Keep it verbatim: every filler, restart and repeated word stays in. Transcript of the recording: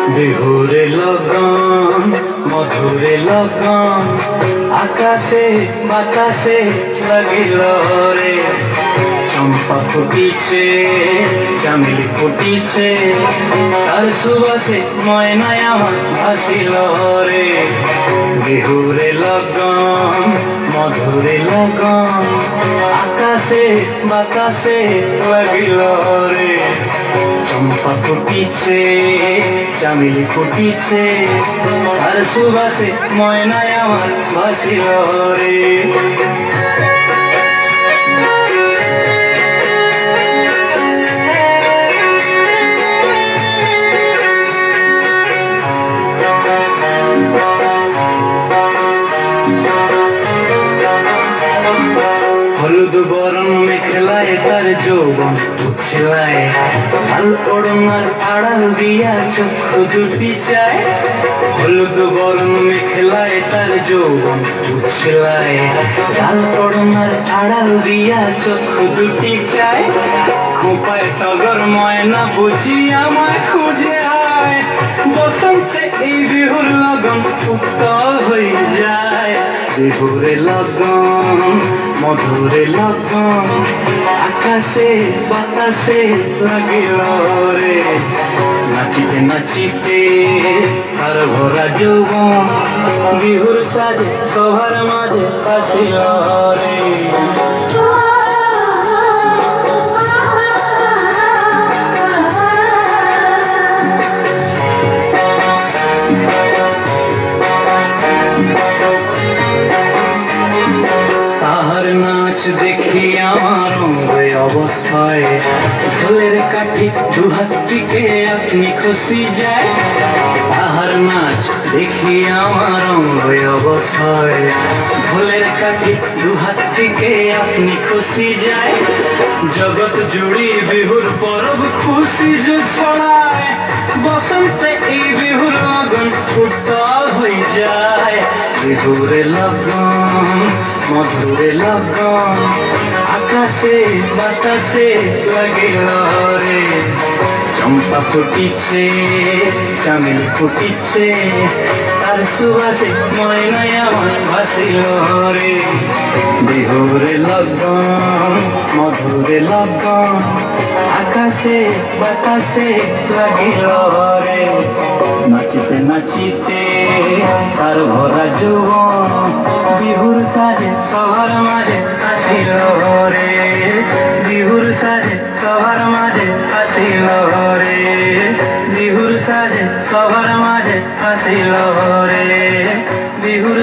বিহুরে লগন মধুরে লগন আকাশে বাতাসে লাগিল রে। চম্পা ফুটিছে চামেলি ফুটিছে তার সুবাসে ময়নায় আমার ভাসিল রে। বিহুরে লগন মধুরে লগন আকাশে বাতাসে লাগিল রে। চম্পা ফুটিছে চামেলি ফুটিছে আর সুবাসে ময়নায় আমার ভাসিল রে। হলুদ বরণ মেখলায় তার যৌবন উছলায়, লাল ওড়নার আড়াল দিয়া চক্ষু দুটি চায়। হলুদ বরণ মেখলায় তার যৌবন উছলায়, লাল ওড়নার আড়াল দিয়া চক্ষু দুটি চায়। খোঁপায় টগর ময়না বুঝি আমায় খুঁজে আয়, বসন্তে এই বিহুর লগন উত্তল হয়ে যায়। বিহুরে লগন মধুরে লগন আকাশে বাতাসে লাগিল রে। নাচিতে নাচিতে তার ভরা যৌবন বিহুর সাজে সবার মাঝে আসিল রে। দেখি আমার অঙ্গে অবস্থায় ঢোলের কাঠি দুহাত থেকে আপনি খুশি যায়। তাহার নাচ দেখি আমার অঙ্গে অবস্থায় ঢোলের কাঠি দুহাত থেকে আপনি খুশি যায়। জগৎ জুড়ি বিহুর পরব খুশি যে ছড়ায়, বসন্তে এই বিহুর লগন উত্তাল হয়ে যায়। বিহুরে লগন মধুরে লগন আকাশে বাতাসে লাগিল রে। চম্পা ফুটিছে চামেলি ফুটিছে তার সুবাসে ময়নায় আমার ভাসিল রে। বিহুরে লগন মধুরে লগন আকাশে বাতাসে লাগিল রে। নাচিতে নাচিতে তার ভরা যৌবন বিহুর সাজে সবার মাঝে আসিল রে। বিহুর সাজে সবার মাঝে আসিল রে। বিহুর সাজে সবার মাঝে আসিল রে। বিহুর